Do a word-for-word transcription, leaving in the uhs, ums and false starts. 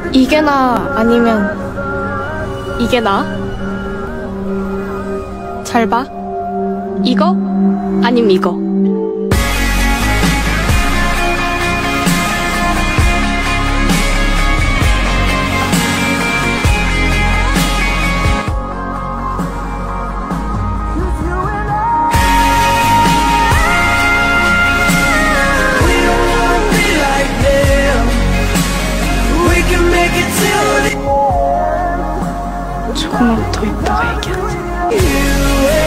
이게 나 아니면 이게 나? 잘 봐. 이거? 아님 이거. 조금만 더 있다가 얘기하자.